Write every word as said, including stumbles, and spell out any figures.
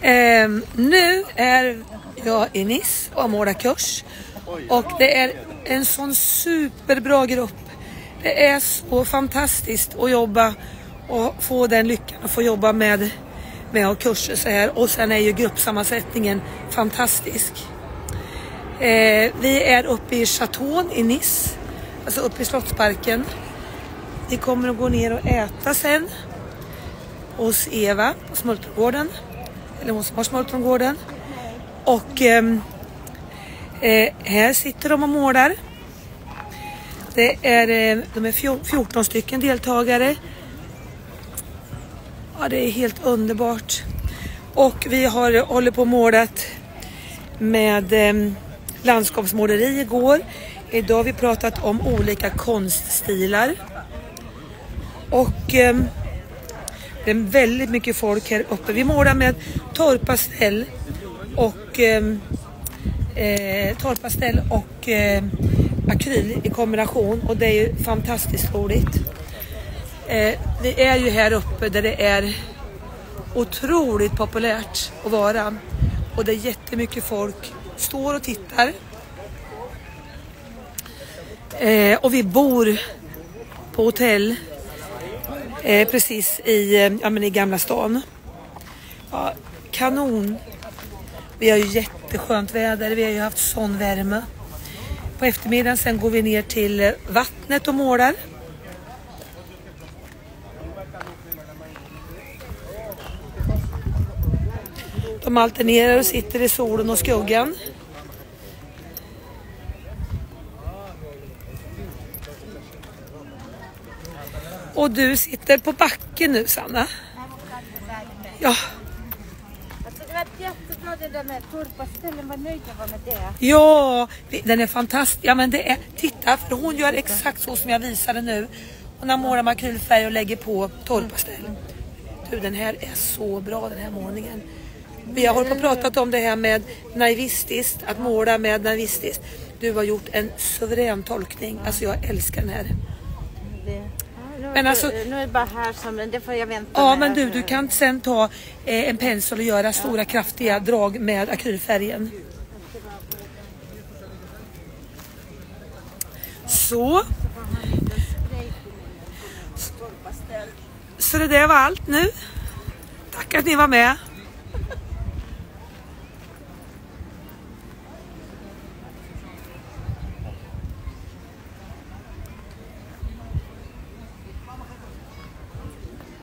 Eh, nu är jag i Nice och har målarkurs. Och det är en sån superbra grupp. Det är så fantastiskt att jobba och få den lyckan att få jobba med, med att kurser så här. Och sen är ju gruppsammansättningen fantastisk. Eh, vi är uppe i Chateau i Nice, alltså uppe i Slottsparken. Vi kommer att gå ner och äta sen hos Eva på Smultrongården. Eller hon som har Smultrongården. Och eh, eh, här sitter de och målar. Det är, eh, de är fjorton stycken deltagare. Ja, det är helt underbart. Och vi har hållit på och målat med eh, landskapsmåleri igår. Idag har vi pratat om olika konststilar. Och eh, det är väldigt mycket folk här uppe. Vi målar med torrpastell och eh, eh, torrpastell och eh, akryl i kombination. Och det är ju fantastiskt roligt. Eh, vi är ju här uppe där det är otroligt populärt att vara. Och det är jättemycket folk står och tittar. Eh, och vi bor på hotell eh, precis i, eh, ja, men i Gamla stan. Ja, kanon. Vi har ju jätteskönt väder. Vi har ju haft sån värme. På eftermiddagen sen går vi ner till vattnet och målar. De alternerar och sitter i solen och skuggan. Och du sitter på backen nu, Sanna. Ja. Det var jättebra det där med torrpastellen, vad nöjd jag var med det. Ja, den är fantastisk. Ja, men det är, titta, för hon gör exakt så som jag visade nu. Hon har målat med akrylfärg och lägger på torrpastell. Du, den här är så bra, den här målningen. Vi har hållit på och pratat om det här med naivistiskt, att måla med naivistiskt. Du har gjort en suverän tolkning. Alltså jag älskar den här. Men alltså, nu är det bara här som det får jag vänta. Ja, men du, du kan sen ta eh, en pensel och göra stora kraftiga drag med akrylfärgen. Så. Så det där var allt nu. Tack att ni var med.